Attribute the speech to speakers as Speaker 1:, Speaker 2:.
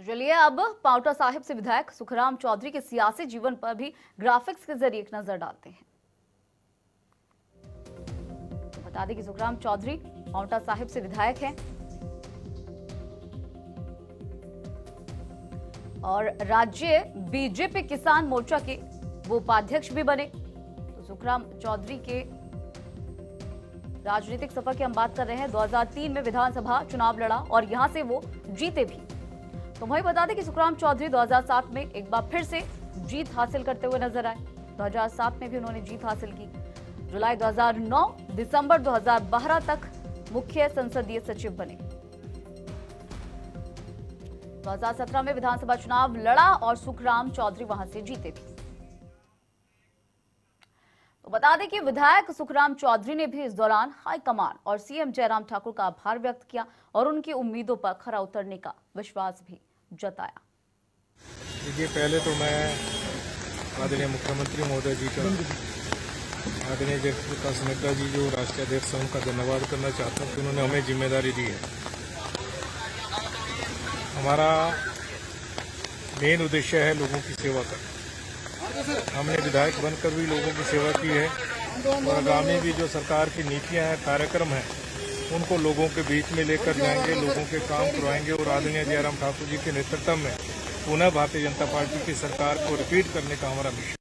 Speaker 1: तो चलिए अब पांवटा साहिब से विधायक सुखराम चौधरी के सियासी जीवन पर भी ग्राफिक्स के जरिए एक नजर डालते हैं। तो बता दें कि सुखराम चौधरी पांवटा साहिब से विधायक हैं और राज्य बीजेपी किसान मोर्चा के वो उपाध्यक्ष भी बने। तो सुखराम चौधरी के राजनीतिक सफर की हम बात कर रहे हैं। 2003 में विधानसभा चुनाव लड़ा और यहां से वो जीते भी। तो वही बता दें कि सुखराम चौधरी 2007 में एक बार फिर से जीत हासिल करते हुए नजर आए। 2007 में भी उन्होंने जीत हासिल की। जुलाई 2009 दिसंबर 2012 तक मुख्य संसदीय सचिव बने। 2017 में विधानसभा चुनाव लड़ा और सुखराम चौधरी वहां से जीते भी। तो बता दें कि विधायक सुखराम चौधरी ने भी इस दौरान हाईकमान और सीएम जयराम ठाकुर का आभार व्यक्त किया और उनकी उम्मीदों पर खरा उतरने का विश्वास भी जताया।
Speaker 2: देखिए, पहले तो मैं आदरणीय मुख्यमंत्री महोदय जी का, आदरणीय जयप्रकाश नड्डा जी जो राष्ट्रीय अध्यक्ष हैं, उनका धन्यवाद करना चाहता हूँ कि उन्होंने हमें जिम्मेदारी दी है। हमारा मेन उद्देश्य है लोगों की सेवा करना। हमने विधायक बनकर भी लोगों की सेवा की है और आगामी भी जो सरकार की नीतियां हैं, कार्यक्रम हैं, उनको लोगों के बीच में लेकर जाएंगे, लोगों के काम करवाएंगे और आदरणीय जयराम ठाकुर जी के नेतृत्व में पुनः भारतीय जनता पार्टी की सरकार को रिपीट करने का हमारा मिशन।